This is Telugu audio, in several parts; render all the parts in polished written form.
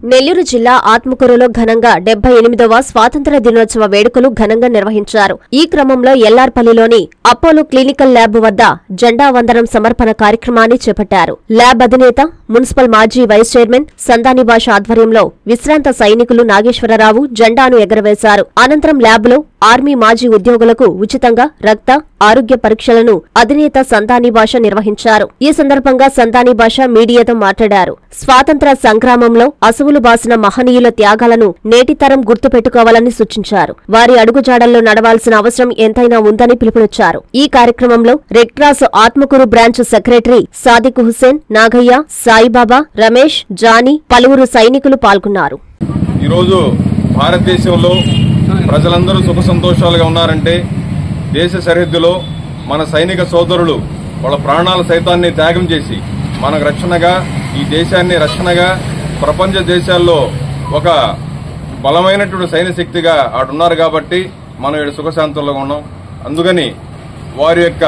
నెల్లూరు జిల్లా ఆత్మకూరులో ఘనంగా 78వ స్వాతంత్ర్య దినోత్సవ వేడుకలు ఘనంగా నిర్వహించారు. ఈ క్రమంలో ఎల్లార్పల్లిలోని అపోలో క్లినికల్ ల్యాబ్ వద్ద జెండా వందనం సమర్పణ కార్యక్రమాన్ని చేపట్టారు. ల్యాబ్ అధినేత, మున్సిపల్ మాజీ వైస్ చైర్మన్ సందాని భాష ఆధ్వర్యంలో విశ్రాంత సైనికులు నాగేశ్వరరావు జెండాను ఎగరవేశారు. అనంతరం ల్యాబ్లో ఆర్మీ మాజీ ఉద్యోగులకు ఉచితంగా రక్త, ఆరోగ్య పరీక్షలను అధినేత సందాని భాష నిర్వహించారు. ఈ సందర్భంగా సందాని భాష మీడియాతో మాట్లాడారు. స్వాతంత్ర సంగ్రామంలో అసువులు బాసిన మహనీయుల త్యాగాలను నేటితరం గుర్తుపెట్టుకోవాలని సూచించారు. వారి అడుగుజాడల్లో నడవాల్సిన అవసరం ఎంతైనా ఉందని పిలుపునిచ్చారు. ఈ కార్యక్రమంలో red cross Atmakur branch secretary Sadiq Hussain, Nagaiah, Saibaba, Ramesh, Johnny, పలువురు సైనికులు పాల్గొన్నారు. ఈరోజు భారతదేశంలో ప్రజలందరూ సుఖ సంతోషాలుగా ఉన్నారంటే దేశ సరిహద్దులో మన సైనిక సోదరులు వాళ్ళ ప్రాణాల సైతాన్ని త్యాగం చేసి మనకు రక్షణగా, ఈ దేశాన్ని రక్షణగా ప్రపంచ దేశాల్లో ఒక బలమైనటువంటి సైన్య శక్తిగా ఆడున్నారు కాబట్టి మనం ఇక్కడ సుఖశాంతుల్లో ఉన్నాం. అందుకని వారి యొక్క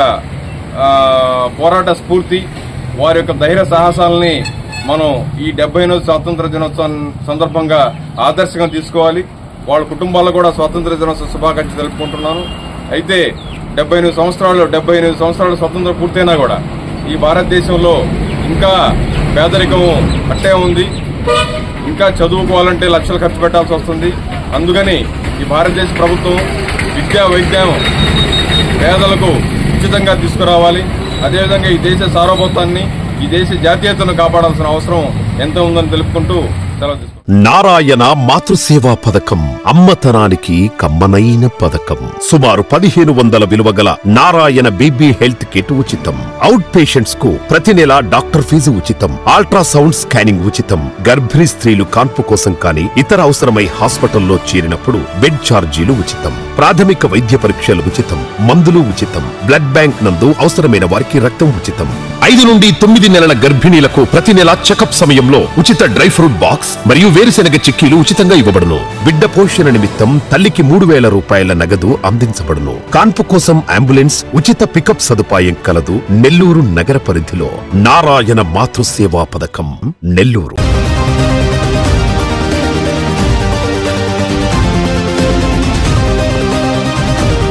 పోరాట స్ఫూర్తి, వారి యొక్క ధైర్య సాహసాలని మనం ఈ 78వ స్వాతంత్ర దినోత్సవం సందర్భంగా ఆదర్శంగా తీసుకోవాలి. వాళ్ళ కుటుంబాల్లో కూడా స్వాతంత్ర దినోత్సవ శుభాకాంక్షలు తెలుపుకుంటున్నాను. అయితే 78 సంవత్సరాలు స్వతంత్రం పూర్తయినా కూడా ఈ భారతదేశంలో ఇంకా పేదరికం అట్టే ఉంది. ఇంకా చదువుకోవాలంటే లక్షలు ఖర్చు పెట్టాల్సి వస్తుంది. అందుకని ఈ భారతదేశ ప్రభుత్వం విద్యా, వైద్యం పేదలకు ఉచితంగా తీసుకురావాలి. అదేవిధంగా ఈ దేశ సార్వభౌమాన్ని, ఈ దేశ జాతీయతను కాపాడాల్సిన అవసరం ఎంత ఉందని తెలుపుకుంటూ సెలవు తీసుకుంటాం. నారాయణ మాతృసేవా పథకం అమ్మతనానికి కమ్మనైన పథకం. సుమారు 1500 విలువ గల నారాయణ బేబీ హెల్త్ కిట్ ఉచితం. అవుట్ పేషెంట్స్ కు ప్రతి నెల డాక్టర్ ఫీజు ఉచితం. అల్ట్రాసౌండ్ స్కానింగ్ ఉచితం. గర్భిణీ స్త్రీలు కాన్పు కోసం కానీ ఇతర అవసరమై హాస్పిటల్లో చేరినప్పుడు బెడ్ ఛార్జీలు ఉచితం. ప్రాథమిక వైద్య పరీక్షలు ఉచితం. మందులు ఉచితం. బ్లడ్ బ్యాంక్ నందు అవసరమైన వారికి రక్తం ఉచితం. 5 నుండి 9 నెలల గర్భిణీలకు ప్రతి నెల చెకప్ సమయంలో ఉచిత డ్రై ఫ్రూట్ బాక్స్ మరియు వేరుశెనగ చిక్కీలు ఉచితంగా ఇవ్వబడును. బిడ్డ పోషణ నిమిత్తం తల్లికి 3000 రూపాయల నగదు అందించబడును. కాన్పు కోసం అంబులెన్స్, ఉచిత పికప్ సదుపాయం కలదు. నెల్లూరు నగర పరిధిలో నారాయణ మాతృసేవా పథకం, నెల్లూరు.